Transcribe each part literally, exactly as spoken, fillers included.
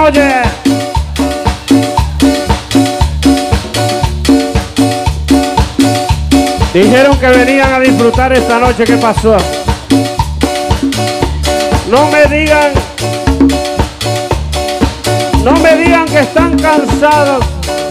noche. Dijeron que venían a disfrutar esta noche. ¿Qué pasó? No me digan, no me digan que están cansados.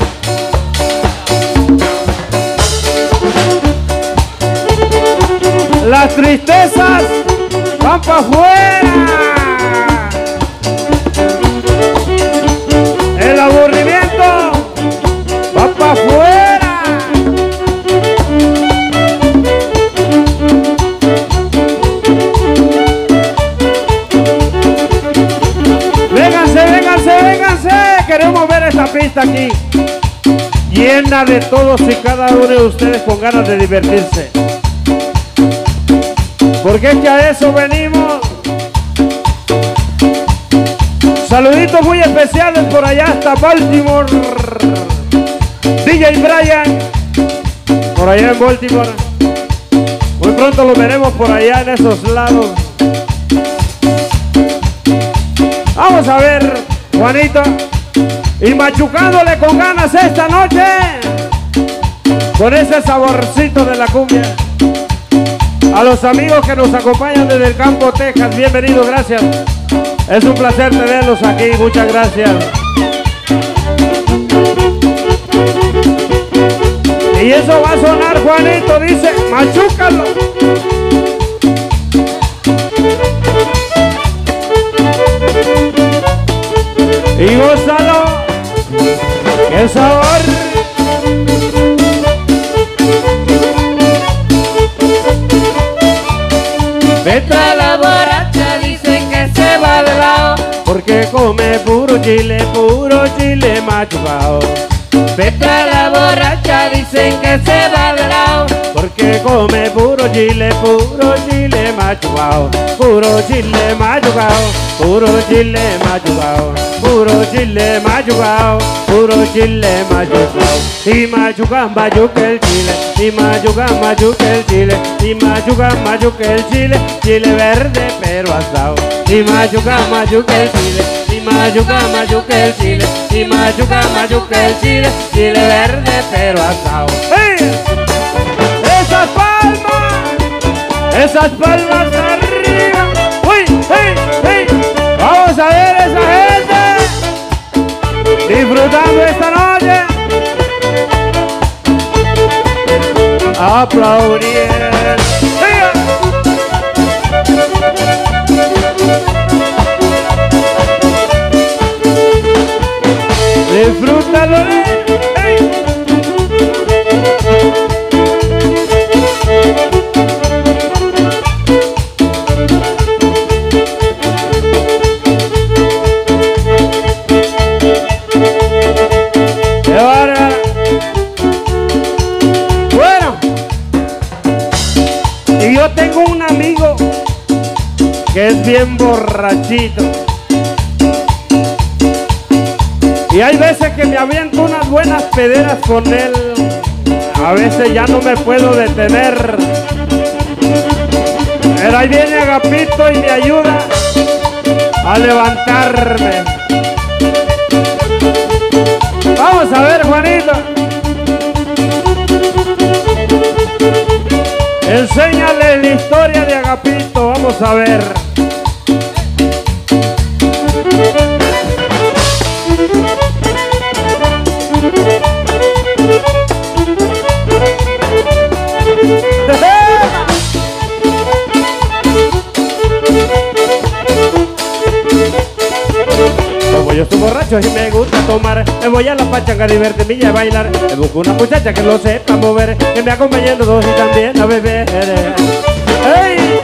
Las tristezas van para afuera. El aburrimiento va para afuera. Vénganse, vénganse, vénganse. Queremos ver esta pista aquí, llena de todos y cada uno de ustedes con ganas de divertirse. Porque es que a eso venimos. Saluditos muy especiales por allá hasta Baltimore. D J Brian, por allá en Baltimore. Muy pronto lo veremos por allá en esos lados. Vamos a ver, Juanito. Y machucándole con ganas esta noche, con ese saborcito de la cumbia. A los amigos que nos acompañan desde el campo, Texas, bienvenidos, gracias. Es un placer tenerlos aquí, muchas gracias. Y eso va a sonar, Juanito, dice, machúcalo. Y gózalo, qué sabor. Vete a la borracha, dicen que se va de lado, porque come puro chile, puro chile machucao. Vete a la borracha, dicen que se va de lado, porque come puro chile, puro chile machucao. Puro chile machucao, puro chile machucao, puro chile machucao, puro chile machucao. Y machucan, machuca el chile, y machucan, machuca el chile, y machucan, machuca el chile, chile verde pero asado. Y machucan, machuca el chile, y machucan, machuca el chile, y machucan, machuca el chile, chile verde pero asado. ¡Hey! ¡Esas palmas! ¡Esas palmas arriba! ¡Uy! ¡Hey! ¡Hey! Vamos a ver esa gente disfrutando esta noche, aplaudiendo. Disfrútalo, hey. Qué bárbara. Bueno, y yo tengo un amigo que es bien borrachito. Y hay veces que me aviento unas buenas pederas con él. A veces ya no me puedo detener. Pero ahí viene Agapito y me ayuda a levantarme. Vamos a ver, Juanito. Enséñale la historia de Agapito. Vamos a ver. Como yo estoy borracho y me gusta tomar, me voy a la pachanga a divertirme y a bailar. Me busco una muchacha que lo sepa mover, que me acompañe en los dos y también a beber. ¡Hey!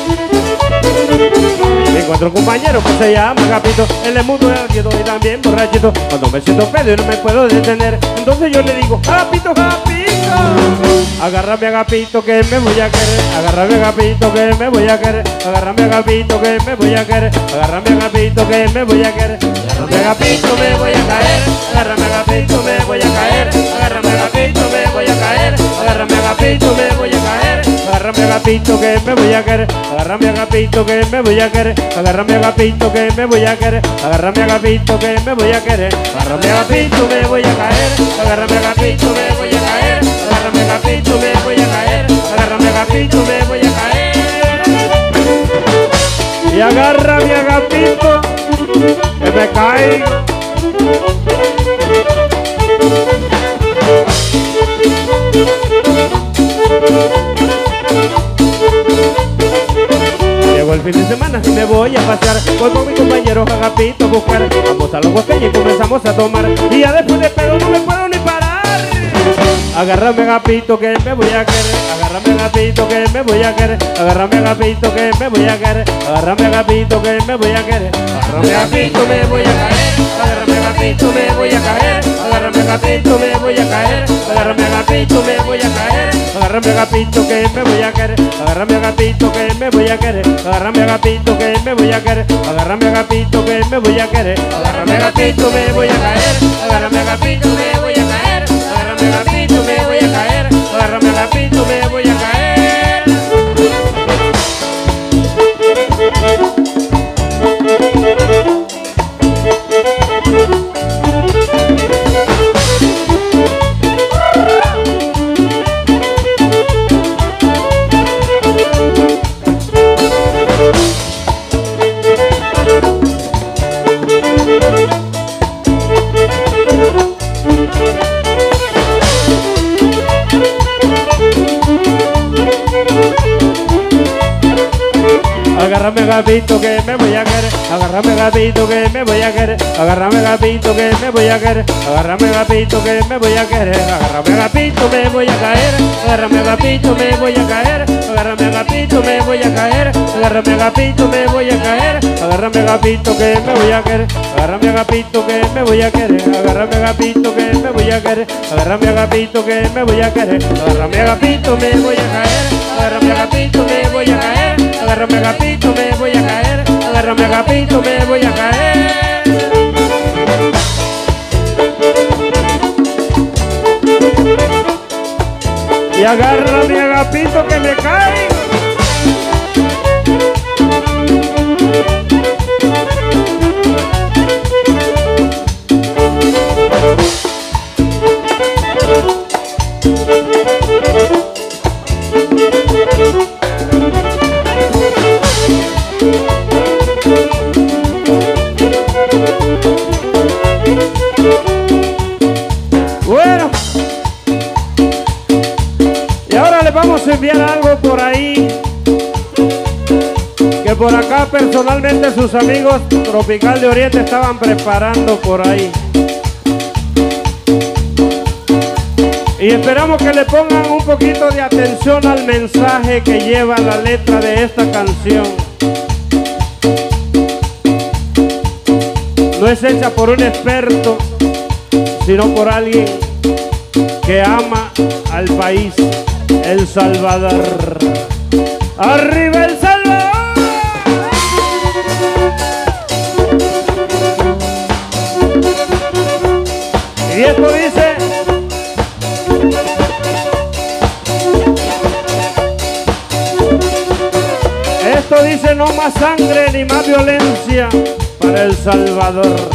Me encuentro un compañero que se llama Agapito. Él es muy quieto y también borrachito. Cuando me siento pedo y no me puedo detener, entonces yo le digo, Agapito, Agapito, agárrame, Agapito, que me voy a querer. Agárrame, Agapito, que me voy a querer. Agárrame, Agapito, que me voy a querer. Agárrame, Agapito, que me voy a querer. Agárrame, Agapito, me voy a caer. Agárrame, Agapito, me voy a caer. Agárrame, Agapito, me voy a caer. Agárrame, Agapito, me voy a caer. agárrame agapito que me voy a caer, agárrame agapito que me voy a caer, agárrame agapito que me voy a caer, agárrame agapito que me voy a caer, agárrame agapito me voy a caer, agárrame agapito me voy a caer, agárrame agapito me voy a caer, agárrame agapito me voy a caer. Y agarra mi agapito que me caigo. Llegó el fin de semana y me voy a pasear. Voy con mi compañero agapito a buscar. Vamos a los botellas y comenzamos a tomar. Y ya después de pedo no me puedo ni parar. Agárrame agapito que me voy a querer, agárrame agapito que me voy a querer, agárrame agapito que me voy a querer, agárrame agapito que me voy a querer, agárrame agapito me voy a caer, agárrame agapito me voy a caer, agárrame agapito me voy a caer, agárrame agapito me voy a caer, agárrame agapito que me voy a querer, agárrame agapito que me voy a querer, agárrame agapito que me voy a querer, agárrame agapito que me voy a querer, agárrame agapito me voy a caer, agárrame agapito me voy a caer, agárrame agapito me voy a caer, agárrame agapito me voy a caer. Agárrame agapito que me voy a querer, agárrame agapito que me voy a querer, agárrame agapito que me voy a querer, agárrame agapito que me voy a querer, agárrame agapito me voy a caer, agárrame agapito me voy a caer, agárrame agapito me voy a caer, agárrame agapito me voy a caer, agárrame agapito que me voy a querer, agárrame agapito que me voy a querer, agárrame agapito que me voy a querer, agárrame agapito que me voy a querer, agárrame agapito me voy a caer, agárrame agapito me voy a caer, agárrame agapito me voy a caer, agárrame agapito me voy a caer. Y agarra mi agapito que me caigo. Bueno, y ahora les vamos a enviar algo por ahí que por acá personalmente sus amigos Tropical de Oriente estaban preparando por ahí, y esperamos que le pongan un poquito de atención al mensaje que lleva la letra de esta canción. No es hecha por un experto, sino por alguien que ama al país, El Salvador. ¡Arriba El Salvador! Y esto dice: esto dice no más sangre ni más violencia para El Salvador.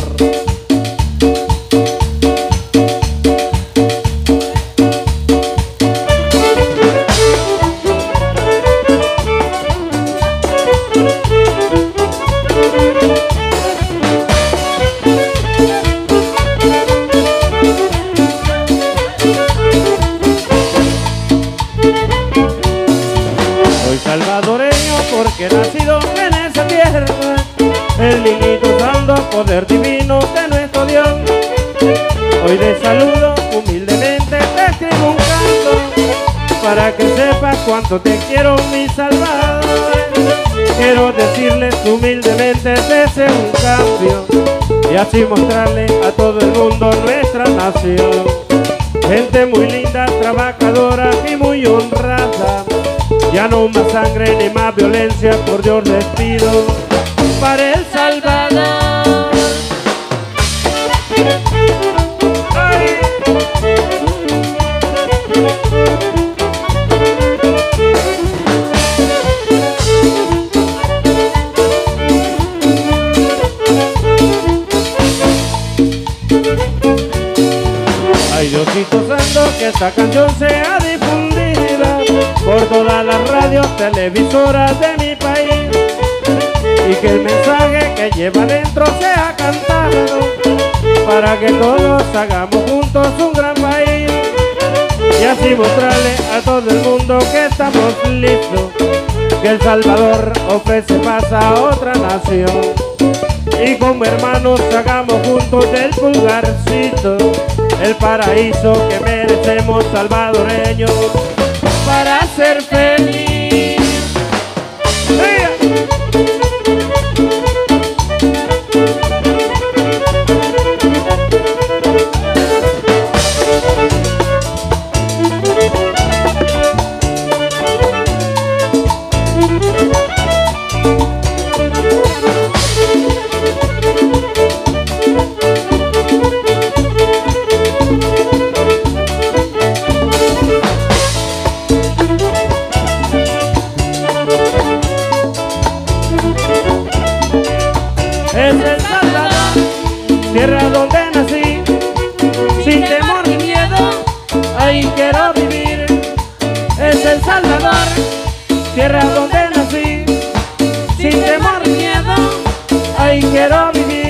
Soy salvadoreño porque he nacido en esa tierra, el niñito santo, poder divino de nuestro Dios. Hoy te saludo humildemente, te escribo un canto para que sepas cuánto te quiero, mi Salvador. Quiero decirles humildemente, deseo un cambio y así mostrarle a todo el mundo nuestra nación. Gente muy linda, trabajadora y muy honrada. Ya no más sangre ni más violencia, por Dios les pido, para El Salvador. Ay. pidiendo que esta canción sea difundida por todas las radios, televisoras de mi país, y que el mensaje que lleva dentro sea cantado para que todos hagamos juntos un gran país, y así mostrarle a todo el mundo que estamos listos, que El Salvador ofrece paz a otra nación, y como hermanos hagamos juntos del pulgarcito el paraíso que merecemos salvadoreños para ser feliz. ¡Sí! Es El Salvador, tierra donde nací, sin temor ni miedo, ahí quiero vivir. Es El Salvador, tierra donde nací, sin temor ni miedo, ahí quiero vivir.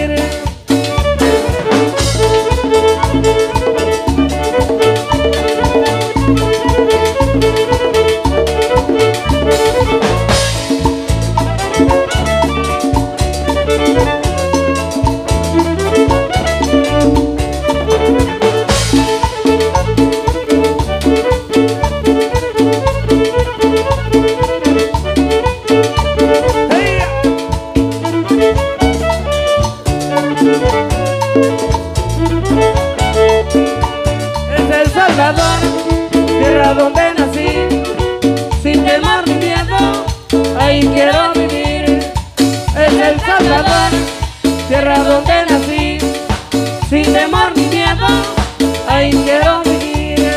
Salvador, tierra donde nací, sin temor ni miedo, ahí quiero vivir. Es El Salvador, tierra donde nací, sin temor ni miedo, ahí quiero vivir.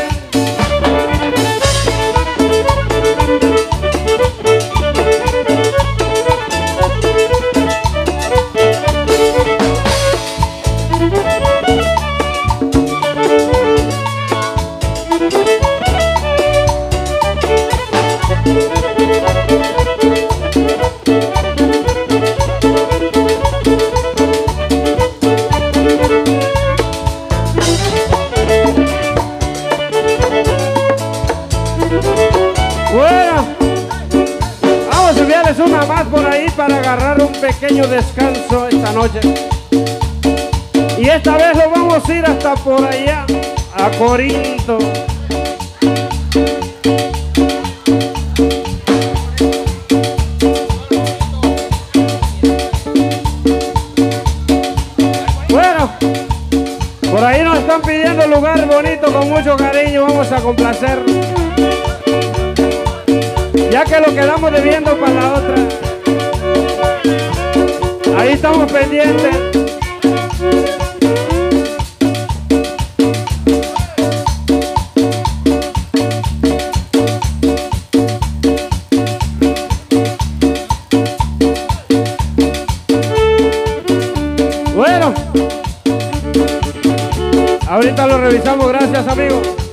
Bueno, vamos a enviarles una más por ahí para agarrar un pequeño descanso esta noche. Y esta vez lo vamos a ir hasta por allá, a Corinto. Bueno, por ahí nos están pidiendo un lugar bonito con mucho cariño, vamos a complacer, ya que lo quedamos debiendo para la otra. Ahí estamos pendientes. Bueno, ahorita lo revisamos, gracias amigos.